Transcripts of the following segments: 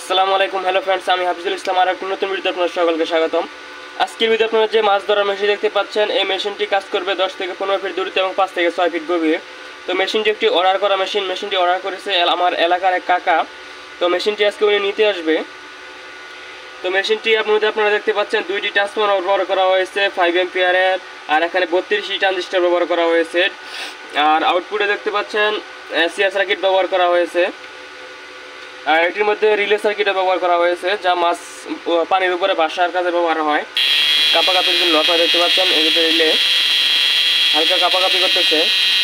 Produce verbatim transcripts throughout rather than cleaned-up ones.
আসসালামু আলাইকুম। Hello friends, আমি হাফিজুল ইসলাম। আর একটা নতুন ভিডিওতে আপনাদের সকলকে স্বাগতম। আজকের ভিডিও আপনারা যে মাছ ধরার মেশিন দেখতে পাচ্ছেন, এই মেশিনটি কাজ করবে দশ থেকে পনেরো ফিট দূরত্বে এবং পাঁচ থেকে ছয় ফিট গভীরে। তো মেশিনটি একটি অর্ডার করা মেশিন। মেশিনটি অর্ডার করেছে আমার এলাকার এক কাকা। তো মেশিনটি আজকে উনি নিতে আসবে। তো মেশিনটি আপনাদের আপনারা দেখতে পাচ্ছেন দুইটি ট্রান্সফর্মার ব্যবহার করা হয়েছে ফাইভ এম্পিয়ারের, আর এখানে বত্রিশটি ট্রানজিস্টর ব্যবহার করা হয়েছে। আর আউটপুটে দেখতে পাচ্ছেন সিআর সার্কিট ব্যবহার করা হয়েছে। আর এটির মধ্যে রিলে সার্কিটও ব্যবহার করা হয়েছে, যা মাছ পানির উপরে ভাসার কাজে ব্যবহার হয়। কাপাকাপির জন্য আপনারা দেখতে পাচ্ছেন এই যে রিলে হালকা কাপাকাপি করতেছে।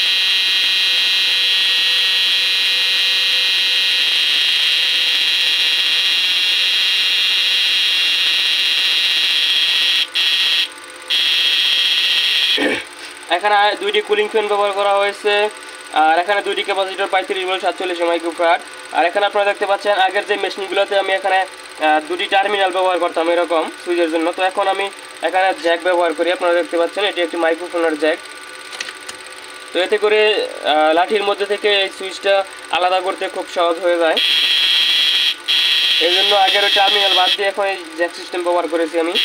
এখানে দুইটি কুলিং ফ্যান ব্যবহার করা হয়েছে, আর এখানে দুইটি ক্যাপাসিটর পঁয়ত্রিশ ভোল্ট সাতচল্লিশ মাইক্রোফ্যারাড। আর এখানে আপনারা দেখতে পাচ্ছেন আগের যে মেশিনগুলোতে আমি এখানে দুটি টার্মিনাল ব্যবহার করতাম এরকম সুইচের জন্য, তো এখন আমি এখানে জ্যাক ব্যবহার করি। আপনারা দেখতে পাচ্ছেন এটি একটি মাইক্রোফোনের জ্যাক। তো এতে করে লাঠির মধ্যে থেকে এই সুইচটা আলাদা করতে খুব সহজ হয়ে যায়। এই জন্য আগের ওই টার্মিনাল বাদ দিয়ে এখন এই জ্যাক সিস্টেম ব্যবহার করেছি আমি।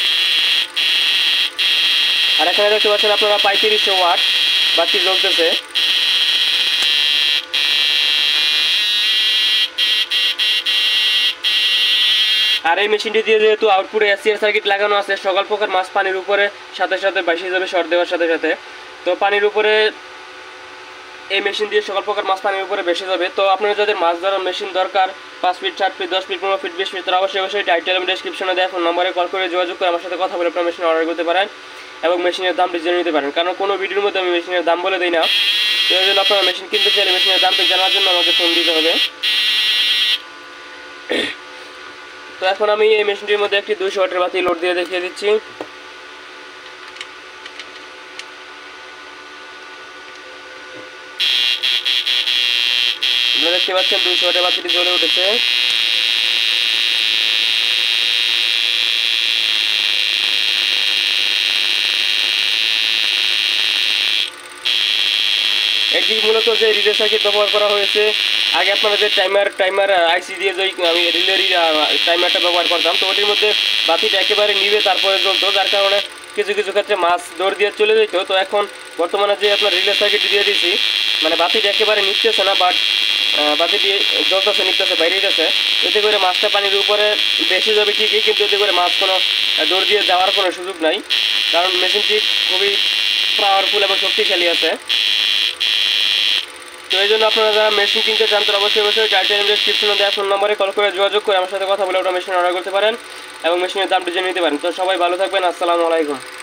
আর এখানে দেখতে পাচ্ছেন আপনারা পঁয়ত্রিশশো ওয়াট বাতি জ্বলতেছে। আর এই মেশিনটি দিয়ে যেহেতু আউটপুটে এসিআর সার্কিট লাগানো আছে, সকল প্রকার মাছ পানির উপরে সাথে সাথে ভাসিয়ে যাবে শর্ট দেওয়ার সাথে সাথে। তো পানির উপরে এই মেশিন দিয়ে সকল প্রকার মাছ পানির উপরে ভেসে যাবে। তো আপনারা যাদের মাছ ধরার মেশিন দরকার পাঁচ ফিট সাত ফিট দশ ফিট পনেরো ফিট বিশ ফিট, তারা অবশ্যই অবশ্যই টাইটেল এবং ডেসক্রিপশনে দেওয়া ফোন নম্বরে কল করে যোগাযোগ করে আমার সাথে কথা বলে আপনার মেশিন অর্ডার করতে পারেন এবং মেশিনের দামটি জেনে নিতে পারেন। কারণ কোনো ভিডিওর মধ্যে আমি মেশিনের দাম বলে দিই না। তো এই জন্য আপনারা মেশিন কিনতে চাইলে মেশিনের দামটি জানার জন্য আমাকে ফোন দিতে হবে। তো এখন আমি এই মেশিনটির মধ্যে একটি দুইশো ওয়াটের বাতি লোড দিয়ে দেখিয়ে দিচ্ছি। আপনারা দেখতে পাচ্ছেন দুইশো ওয়াটের বাতিটি জ্বলে উঠেছে। এটি মূলত যে রিলে সার্কিট ব্যবহার করা হয়েছে, আগে আপনারা যে টাইমার টাইমার আইসি দিয়ে যে আমি রিলের টাইমারটা ব্যবহার করতাম, তো ওটির মধ্যে বাতিটা একেবারে নিভে তারপরে জ্বলতো, যার কারণে কিছু কিছু ক্ষেত্রে মাছ দৌড় দিয়ে চলে যেত। তো এখন বর্তমানে যে আপনার রিলে সার্কিট দিয়ে দিয়েছি, মানে বাতিটা একেবারে নিচ্ছে না, বাট বাতিটি জ্বলতেছে নিতেছে বাইরে যেতেছে। এতে করে মাছটা পানির উপরে বেশি যাবে ঠিকই, কিন্তু এতে করে মাছ কোনো দৌড় দিয়ে যাওয়ার কোনো সুযোগ নাই, কারণ মেশিনটি খুবই পাওয়ারফুল এবং শক্তিশালী আছে। তো এই জন্য আপনারা যারা মেশিন কিনতে চান তারা অবশ্যই অবশ্যই টাইটেল ডেসক্রিপশনে দেওয়া ফোন নম্বরে কল করে যোগাযোগ করে আমার সাথে কথা বলে ওটা মেশিন অর্ডার করতে পারেন এবং মেশিনের দামটি জেনে নিতে পারেন। তো সবাই ভালো থাকবেন। আসসালামু আলাইকুম।